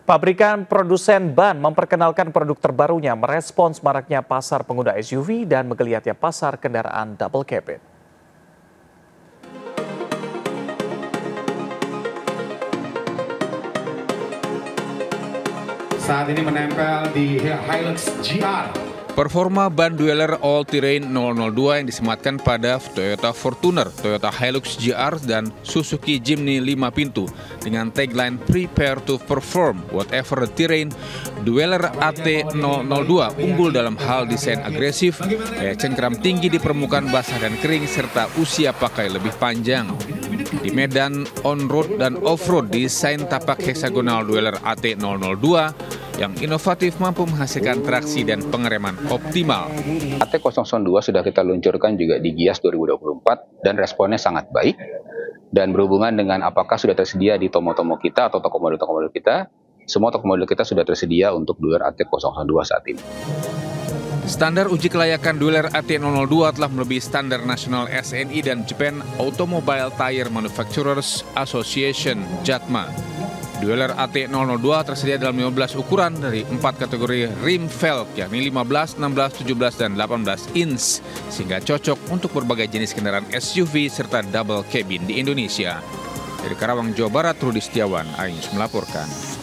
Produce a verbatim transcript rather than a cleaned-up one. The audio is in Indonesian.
Pabrikan produsen ban memperkenalkan produk terbarunya merespons maraknya pasar pengguna S U V dan menggeliatnya pasar kendaraan double cabin. Saat ini menempel di Hilux G R. Performa ban Dweller All Terrain nol nol dua yang disematkan pada Toyota Fortuner, Toyota Hilux G R, dan Suzuki Jimny lima pintu dengan tagline Prepare to Perform Whatever the Terrain. Dweller A T nol nol dua unggul dalam hal desain agresif, daya cengkeram tinggi di permukaan basah dan kering, serta usia pakai lebih panjang. Di medan on-road dan off-road, desain tapak heksagonal Dweller A T nol nol dua yang inovatif mampu menghasilkan traksi dan pengereman optimal. A T nol nol dua sudah kita luncurkan juga di Gias dua ribu dua puluh empat dan responnya sangat baik. Dan berhubungan dengan apakah sudah tersedia di tomo-tomo kita atau toko model-toko model kita, semua toko model kita sudah tersedia untuk Dweller A T nol nol dua saat ini. Standar uji kelayakan Dweller A T nol nol dua telah melebihi standar nasional S N I dan Japan Automobile Tire Manufacturers Association (JATMA). Dweller A T nol nol dua tersedia dalam lima belas ukuran dari empat kategori rim velg, yakni lima belas, enam belas, tujuh belas, dan delapan belas inch, sehingga cocok untuk berbagai jenis kendaraan S U V serta double cabin di Indonesia. Dari Karawang, Jawa Barat, Rudi Setiawan, A I N E W S melaporkan.